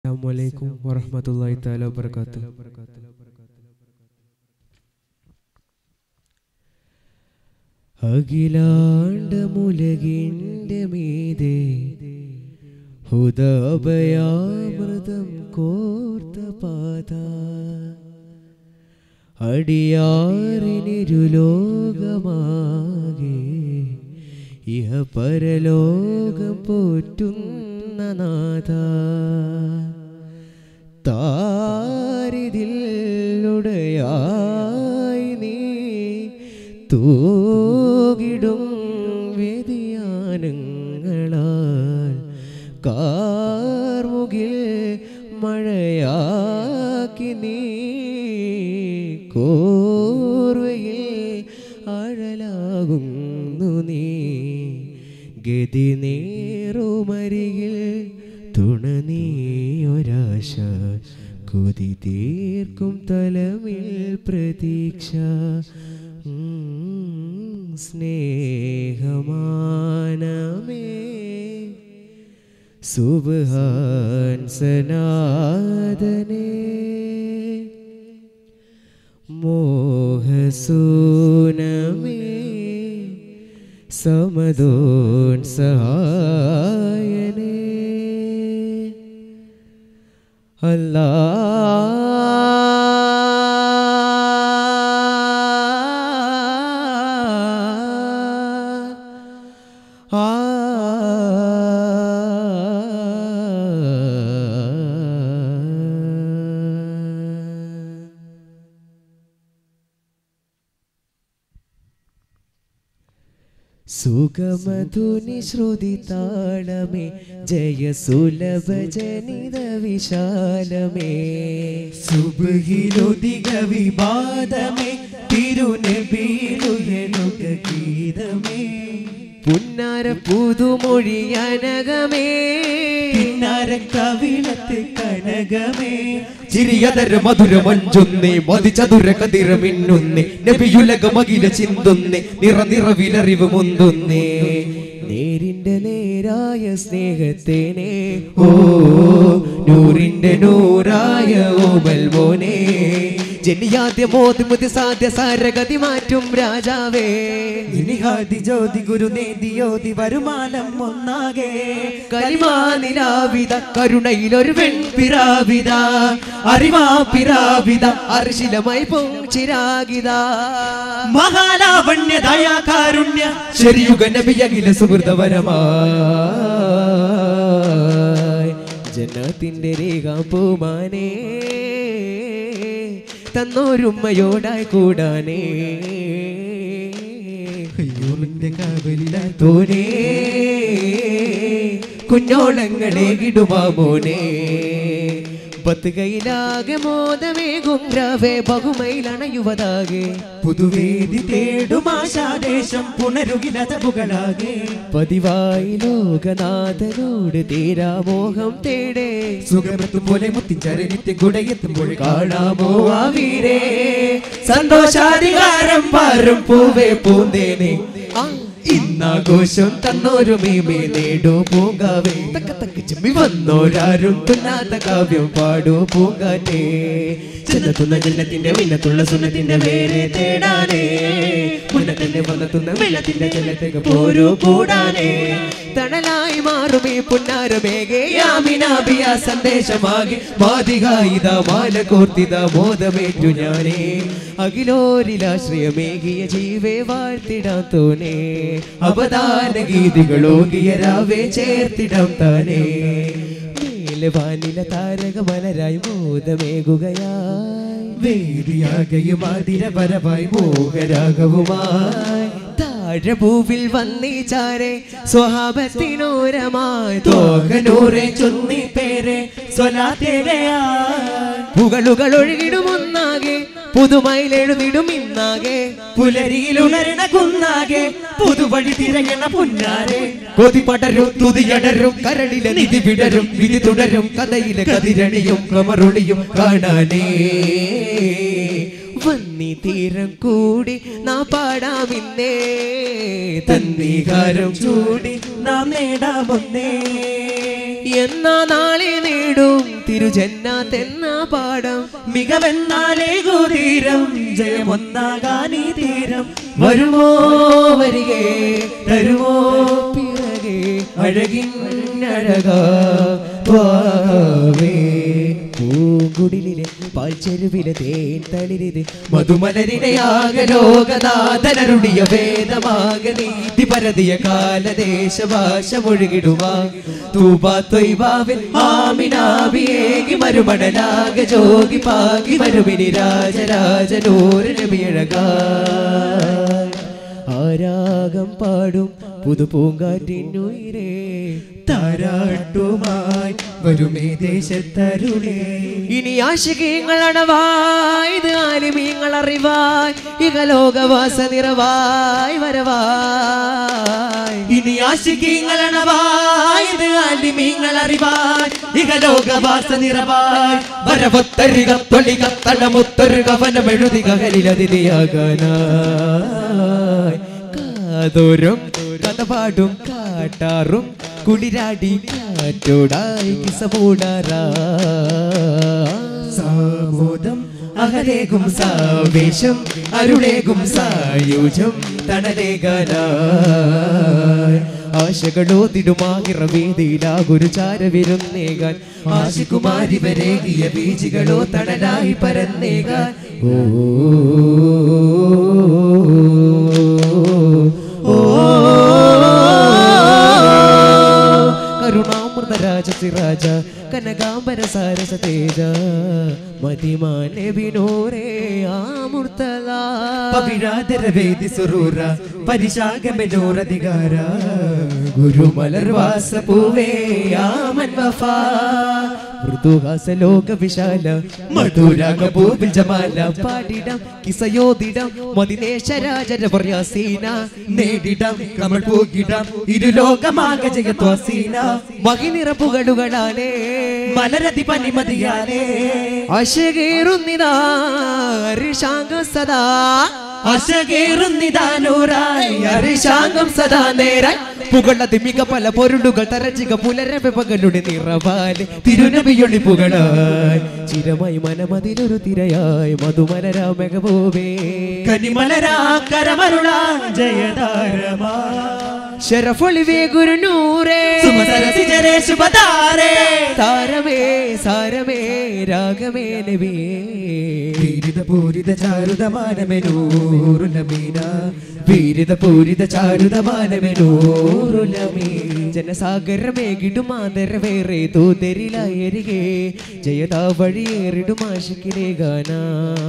Assalamualaikum warahmatullahi taala wabarakatuh. അഖിലാണ്ടമുലകിന്റെ മീതെ ഹുദാഭയാമൃതം കോർത്ത പാത അടിയാറിനിരുലോകമാകെ ഇഹ പരലോകം പോറ്റുന്ന നാഥ താരിതിലുടയായി നീ തൂകിടും വ്യതിയാനങ്ങളാൽ കാർമുകിൽ മഴയാക്കി നീ കോർവയിൽ അഴലാകുന്നു നീ ഗതി നേറുമരികിൽ തുണ നീയൊരാശ കൊതി തീർക്കും തലമിൽ പ്രതീക്ഷ സ്നേഹമാനമേ സുബ്ഹാൻ സനാദനേ മോഹസൂനമേ സമദോൻ സഹായനേ സുഗമധുനി ശ്രുതി താളമേ ജയ സുലഭ ജനിത വിശാലമേ സുബ്ഹിലുദിക വിവാദമേ തിരുനബിയിലുയരുക ഗീതമേ പുന്നാര പുതുമൊഴി അനകമേ പിന്നാര കവിളത്ത് കനകമേ ചിരിയതര മധുര മഞ്ചുന്നേ മതിചതുര കതിര മിന്നുന്നേ നബിയുലക മകില ചിന്തുന്നേ നിറവിലറിവ് മുന്തുന്നേ നേരിന്റെ നേരായ സ്നേഹത്തേനെ ഓ നൂറിന്റെ നൂറായ ഓമൽ മോനെ ജനിയാദ്യ മോതിമുതി സാധ്യ സാരഗതി മാറ്റും രാജാവേ നിഹാദി ജ്യോതി ഗുരു നേദിയോതി വരുമാനം ഒന്നാകെ കരിമാനിലാവിത കരുണയിലൊരു വെൺപിരാവിത അറിവാ പിരാവിത അർശിലമായി പൊഞ്ചിരാകിത മഹാലാവണ്യ ദയാകാരുണ്യ ശരിയുഗ നബിയഖില സുഹൃതവരമായി ജന്നത്തിന്റെ രേഖാപൂമാനേ തന്നോരുമ്മയോടായി കൂടാനേ തോനേ കുഞ്ഞോളങ്ങളെ കിടുമാമോനെ പത്ത് കൈലാകെ മോദമേകും രവേ ബഹുമയിലണയുവതാകെ പുതുവേദി തേടുമാശാദേശം പുണരുകിലതപുകളാകെ പതിവായി ലോകനാഥനോട് തീരാമോഹം തേടേ സുഖമൃത്തു പോലെ മുത്തിച്ചരനിത്യം കുടയെത്തുമ്പോൾ കാണാമോ ആ വീരേ സന്തോഷാധികാരം പാരും പൂവേ പൂന്തേനെ ഇന്നാഘോഷം തന്നോരു മീമേ നേടോ പൂങ്കാവേ തക്ക തക്ക ചെമ്മി വന്നോരാരും തുന്നാത്ത കാവ്യം പാടോ പൂങ്കാറ്റേ ചെന്നത്തുന്ന ജന്നത്തിന്റെ വിന്നത്തുള്ള സുന്നത്തിന്റെ വേരെ തേടാനേ മുന്നത്തിന്റെ വന്നത്തുന്ന വെള്ളത്തിന്റെ ജലത്തേക്ക് പോരോ കൂടാനേ തണലായി മാറുമേ പുന്നാരമേകെ യാമിനാബിയ സന്ദേശമാകെ മാതികായിത മാല കോർത്തിത മോദമേറ്റു ഞാനേ അഖിലോരിലാശ്രയമേകിയ ജീവേ വാഴ്ത്തിടാൻ തോനേ അവദാന ഗീതികളോകിയ രാവേ ചേർത്തിടാം താനേ മേലെ വാനില താരക മലരായി മോദമേകുകയായി വേദിയാകയും അതിരപരമായി മോഹരാഗവുമായി താഴഭൂവിൽ വന്നീ ചാരെ സ്വഹാബത്തിനോരമായി തോകനൂറെ ചൊന്നി പേരെ പുകളുകൾ ഒഴുകിടുമൊന്നാകെ പുതുമയിലെഴുതിടും ഇന്നാകെ പുലരിയിൽ ഉണരണ കുന്നാകെ പുതുവഴി തിരയണ പുന്നാരെ കൊതി പടരും തുതിയടരും കരളിലെ നിധി വിടരും വിധി തുടരും കഥയിലെ കതിരണിയും കമറൊളിയും കാണാനേ വന്നി തീരം കൂടി നാ പാടാമിന്നേ തന്നീകാരം ചൂടി നാം നേടാമൊന്നേ എന്നാ നാളെ നേടും തിരുജന്നാത്തെന്ന പാടം മികവെന്നാലേ ഗോതീരം ജയമൊന്നാകാനീ തീരം വരുമോ വരികെ തരുമോ പിറകെ അഴകിന്നഴകാവേ പൂങ്കുടിലെ പാൽച്ചെരുവിലെ തേൻ തളിരിത് മധുമലരിനെയാകലോകനാഥനരുടിയ വേദമാക നീതി പരതിയ കാലദേശഭാഷ മൊഴികിടുവാ തൂബാ ത്വയ്ബാവിൽ ആമിനാബിയേകി മരുമണലാക ജോഗി പാകി വരുമിനി രാജരാജനൂര് നബിയഴകാ ആരാഗം പാടും പുതുപൂങ്കാറ്റിനുയിരേ താരാട്ടുമായി വരുമേ ദേശത്തരുളേ ഇനി ആശികങ്ങൾ അണവായി ഇത് ആലിമീങ്ങൾ അറിവായി ഇകലോകവാസ നിറവായി വരവായി ഇനി ആശികങ്ങൾ അണവായി ഇത് ആലിമീങ്ങൾ അറിവായി ഇകലോകവാസ നിറവായി വരവൊത്തരുക തൊളിക തടമുത്തൊരുക വനമെഴുതി കകലിലതിഥിയാകാനായി കാതോരം കഥ പാടും കാട്ടാറും കുളിരാടി കാറ്റോടായി കിസമൂടാറാ സാമോദം അഹലേകും സാവേശം അരുളേകും സായുജം തണലേകാനായി ആശകളോതിടുമാകിറവേദിയിലാ ഗുരുചാരവിരുന്നേകാൻ ആശികുമാരി വരേകിയ ബീജികളോ തണലായി പരന്നേകാൻ കരുണാമൃതരാജ സിറാജ കനകാംബര സാരസ തേജ മതിമാനെ വിനോരേ ആമുർത്തല പവിഴാതര വേദി സുറൂര പരിശാഗമനോരധികാര ഗുരുമലർവാസ പൂവേ ആമൻ വഫാ മൃദുഹാസ ലോക വിശാല മധുരാഗ പൂവിൽ ജമാല പാടിടം കിസയോദിടം മദിനേശരാജര വർയാസീന നേടിടം കമൾ പൂകിടം ഇരുലോകമാക ജയത്വസീന മകിനിറപ്പുകളുകളാലേ മലരതി പനിമതിയാലേ അശകേറുന്നിതാ ഋഷാംഗം സദാ അശകേറുന്നിതാനൂറായി അരിശാംഗം സദാ നേരായി പുകളതി മിക പല പൊരുളുകൾ തരച്ചിക പുലരവെ പകലുടെ നിറവാല് തിരുനബിയൊളി പുകളായി ചിരമായി മനമതിലൊരു തിരയായി മധുമലരാ മെഗബൂബേ കനിമലരാ കരമരുളാ ജയതാരമാ ശരഫൊളിവേ ഗുരുനൂരേ സുമസരസി ജരേ ശുഭതാരേ താരമേ സാരമേ രാഗമേ നബിയേ വീരിത പൂരിത ചാരുതമാനമെനൂറു നബീന വീരിത പൂരിത ചാരുതമാനമെനൂറു നബീ ജനസാഗരമേ ഗിടുമാതരവേറെ തൂതരിലായരികെ ജയതാ വഴിയേറിടുമാശിക്കിലേ ഗാനാ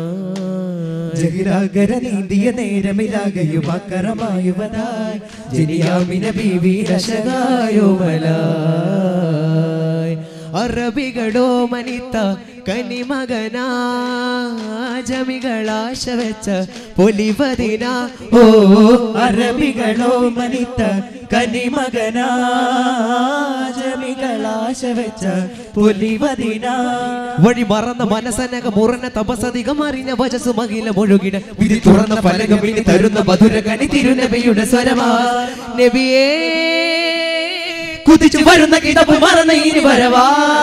ജഗിരാഗര നീന്തിയ നേരമിലാകയുമാക്കരമായുവനായി ജനിയാമിന ബീവി രശകായോമലായി അറബികളോ മനിത്ത കനിമകനാ ജമികളാശ വെച്ച പൊലിവതിന ഓ അറബികളോ മനിത്ത കനിമകനാ ജമികളാശ വെച്ച പൊലിവതിന വഴി മറന്ന മനസനക മുറന്ന തപസധികം അറിഞ്ഞ വചസ് മകില മുഴുകിട വിധി തുറന്ന ഫലകം ഇനി തരുന്ന മധുര കനി തിരുനബിയുടെ സ്വരമാ നബിയേ കുതിച്ചു വരുന്ന കിടപ്പ് മറന്ന ഇനി വരവാ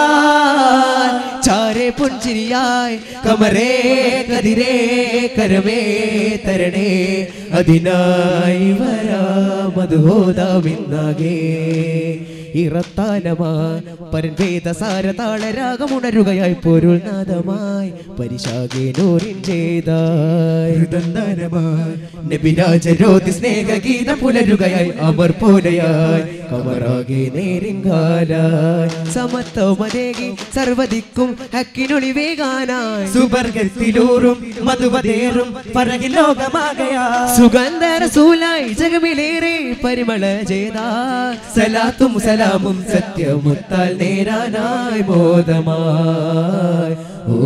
ചാരേ പുഞ്ചിരിയായി കമരേ കതിരേ കരമേ തരണേ അതിനായി വരാ മധുഹോദാവിന്നാകെ ഇറത്താലമാ പരൻവേദ സാരതാളരാഗമുണരുകയായി പൊരുൾ നാദമായി പരിശാകെ നോരിൻ ചെയ്തായി നബിരാജരോധി സ്നേഹഗീതം പുലരുകയായി അമർ പോലെയായി കമറാകെ നേരിങ്കാലായി സമത്വമതേകി സർവദിക്കും ഹക്കിനൊളിവേകാനായി സുവർഗത്തിലൂറും മധുവതേറും പറകിൽ ലോകമാകയാ സുഗന്ധരസൂലായി ജഗമിലേറെ പരിമള ചെയ്താ സലാത്തും സലാമും സത്യമുത്താൽ നേരാനായി ബോധമായി ഓ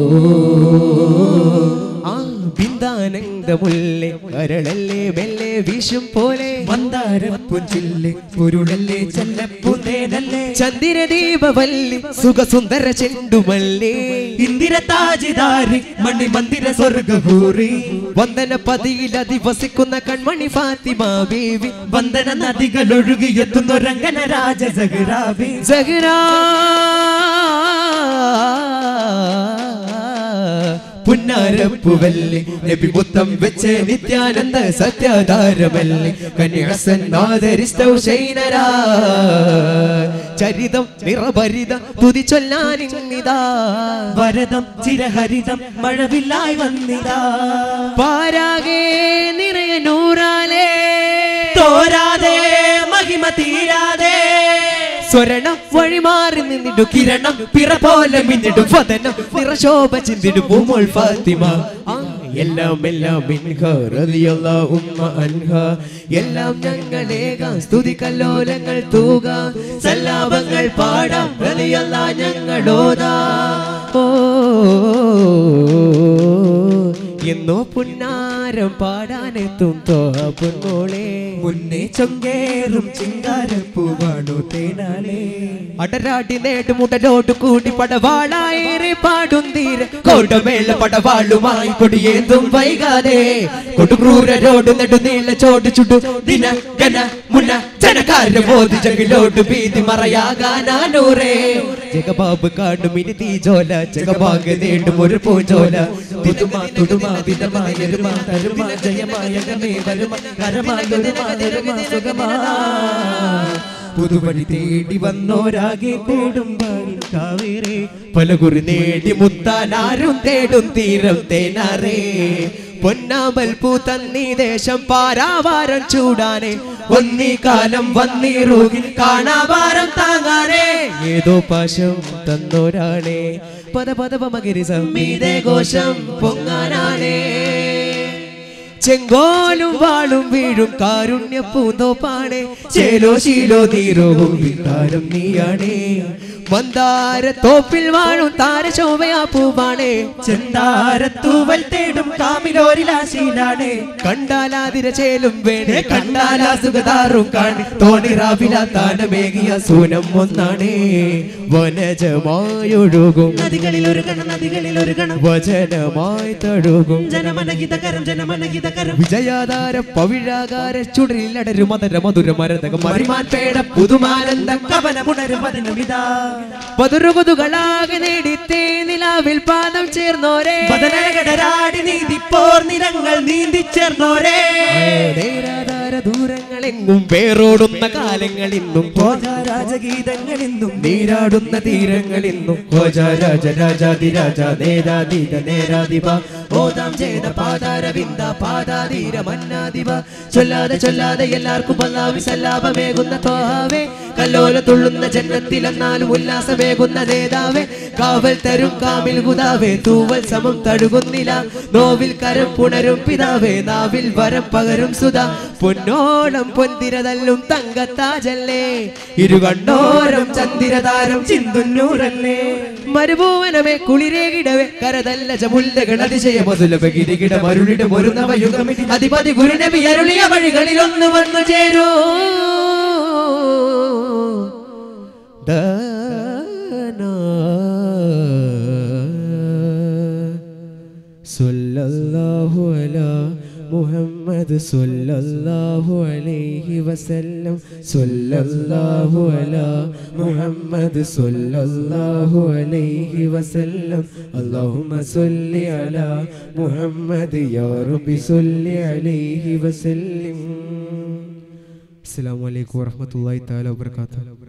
ആ ബിന്ദാനന്ദമുല്ലേ കരളല്ലേ മെല്ലെ വീശും പോലെ മന്ദാരപ്പുഞ്ചില്ലേ പൊരുളല്ലേ ചെല്ലപ്പുന്നേനല്ലേ ചന്ദ്രദീപവല്ലി സുഖസുന്ദര ചെണ്ടുമല്ലേ ഇന്ദിര താജിദാരി മണി മന്ദിര സ്വർഗഭൂരി വന്ദന പതിയിൽ അധിവസിക്കുന്ന കൺമണി ഫാത്തിമ ബീവി വന്ദന നദികൾ ഒഴുകിയെത്തുന്ന രംഗന രാജ സഹ്റാബി സഹ്റാ പുന്നാരപ്പുവല്ലി നബി മുത്തം വെച്ച് നിത്യാനന്ദ സത്യധാരമല്ലി കന്യാസൻ ആദരിസ്തൗശൈനരാ ചരിതം നിറഭരിത തുതി ചൊല്ലാനിങ്ങിതാ വരദം ചിരഹരിതം മഴവില്ലായി വന്നിതാ പാരാകെ നിറയ നൂറാലേ തോരാതെ മഹിമ തീരാതെ സ്വരണം വഴിമാറി നിന്നിടു കിരണം പിറ പോലെ മിന്നിടും വദനം നിറശോഭ ചിന്തിടും പൂമോൾ ഫാത്തിമ എല്ലാം എല്ലാം മിൻഹ റളിയല്ലാഹു അൻഹ എല്ലാം ഞങ്ങളേകാം സ്തുതി കല്ലോലങ്ങൾ തൂകാം സല്ലാപങ്ങൾ പാടാം റളിയല്ലാഹു ഞങ്ങളോതാ എന്നോ പുന്നാരം പാടാനെത്തും തോപ്പുന്നോളെ മുന്നേ ചൊങ്കേറും ചിങ്കാരപ്പൂവാണു തേനാലേ അടരാടി നേടുമുടലോട്ട് കൂടി പടവാളായേറെ പാടും തീരെ കോട്ടമേള പടവാളുമായി കൊടിയേന്തും വൈകാതെ കൊടുക്രൂരരോട് നെടുനീള ചോട് ചുടു ദിന ഗന മുന്ന ജനകാര മോദി ജഗിലോട്ട് ഭീതി മറയാകാനൂറേ ജഗബാബ് കാണും ഇനി തീജോല ജഗബാഗ് നേടും ഒരു പൂജോല തുടുമാ തുടുമാ വിധമായ രുമാ തരുമാ ജയമായ ഗമേ വരുമാ കരമാ ഗരുമാ ധരുമാ സുഗമാ പുതുവഴി തേടി വന്നോരാകെ തേടും കാവേരേ പലകുറി നേടി മുത്താനാരും തേടും തീരം തേനാറേ പൊന്നാമ്പൽ പൂത്തന്നീ ദേശം പാരാവാരം ചൂടാനേ ഒന്നീ കാലം വന്നീറൂകിൽ കാണാവാരം താങ്ങാനേ ഏതോ പാശം തന്നോരാണേ പദ പദ മകരി സംമീതേ ഘോഷം പൊങ്ങാനാണേ ചെങ്കോലും വാളും വീഴും കാരുണ്യ പൂന്തോപ്പാണേ ചേലോ ശീലോ നീരോവും വികാരം നീയാണേ മന്ദാര തോപ്പിൽ വാഴും താരശോഭയാ പൂവാണേ ചെന്താരത്തൂവൽ തേടും കാമിലോരിലാശീലാണേ കണ്ടാലാതിര ചേലും വേണേ കണ്ടാലാ സുഖതാറും കാണി തോണിറാവില താനമേകിയ സൂനം ഒന്നാണേ വനജമായൊഴുകും നദികളിൽ ഒരു ഗണം വചനമായി തഴുകും ജനമനഗീതകരം വിജയാധാര പവിഴാകാര ചുടലിലടരു മധുര മധുര മരതക മറിമാൻ പേട പുതുമാനന്ദ കവനമുണരും പതിനമിതാ പതുറുകുതുകളാകെ നേടിത്തേ നിലാവിൽ പാദം ചേർന്നോരേ പതനകടരാടി നീതിപ്പോർ നിറങ്ങൾ നീന്തിച്ചേർന്നോരേ ദൂരങ്ങളെങ്ങും വേറോടുന്ന കാലങ്ങൾ ഇന്നും രാജഗീതങ്ങൾ ഇന്നും നീരാടുന്ന തീരങ്ങൾ ഇന്നും രാജാതിരാജ നേരാധീത നേരാധിപ ഓതാം ചെയ്ത പാതാരവിന്ദ പാതാധീര മന്നാധിപ ചൊല്ലാതെ ചൊല്ലാതെ എല്ലാവർക്കും അല്ലാഹു സല്ലാപമേകുന്ന തോഹാവേ കല്ലോല തുള്ളുന്ന ജന്നത്തിലെന്നാലും ഉല്ലാസമേകുന്ന നേതാവേ കാവൽ തരും കാമിൽ ഗുദാവേ തൂവൽ സമം തഴുകുന്നില്ല നോവിൽ കരം പുണരും പിതാവേ നാവിൽ വരം പകരും സുധാ പൊന്നോളം പൊന്തിരതല്ലും തങ്കത്താജല്ലേ ഇരുകണ്ണോരം ചന്ദിരതാരം ചിന്തുന്നൂരല്ലേ മരുഭൂവനമേ കുളിരേകിടവേ കരതല്ല ചമുല്ലകൾ അതിശയ മധുലഭ ഗിരികിട മരുളിടം ഒരു നവയുഗമിതി അധിപതി ഗുരുനബി അരുളിയ വഴികളിൽ ഒന്ന് വന്നു ചേരൂ സല്ലല്ലാഹു അലാ മുഹമ്മദ് സല്ലല്ലാഹു അലൈഹി വസല്ലം സല്ലല്ലാഹു അലാ മുഹമ്മദ് സല്ലല്ലാഹു അലൈഹി വസല്ലം അല്ലാഹുമ്മ സല്ലി അലാ മുഹമ്മദ് യാ റബ്ബി സല്ലി അലൈഹി വസല്ലം. അസ്സലാമു അലൈക്കും വറഹ്മത്തുള്ളാഹി തആല വബറകാതുഹു.